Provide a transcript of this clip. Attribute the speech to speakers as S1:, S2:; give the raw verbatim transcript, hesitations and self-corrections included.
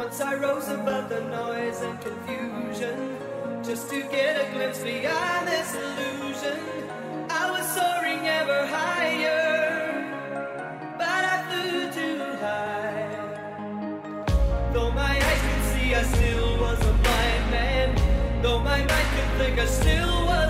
S1: Once I rose above the noise and confusion, just to get a glimpse beyond this illusion. I was soaring ever higher, but I flew too high. Though my eyes could see, I still was a blind man. Though my mind could think, I still was